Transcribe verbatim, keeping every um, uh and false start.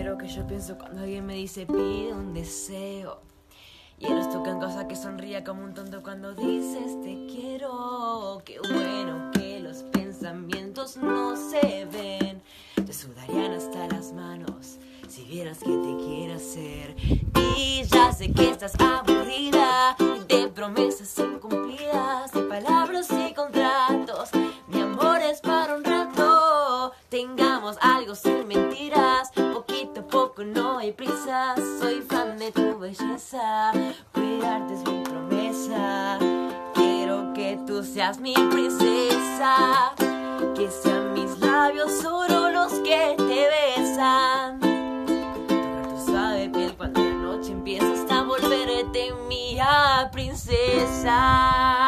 primero que yo pienso cuando alguien me dice pide un deseo. Y a los tocan cosas que sonría como un tonto cuando dices te quiero. Qué bueno que los pensamientos no se ven. Te sudarían hasta las manos si vieras que te quiero hacer. Y ya sé que estás aburrida de promesas incumplidas, de palabras y contratos. Mi amor es para un rato, tengamos algo sin mentiras. Poquito a poco, no hay prisa. Soy fan de tu belleza, cuidarte es mi promesa. Quiero que tú seas mi princesa, que sean mis labios solo los que te besan. Tocar tu suave piel cuando la noche empieza hasta volverte mía, princesa.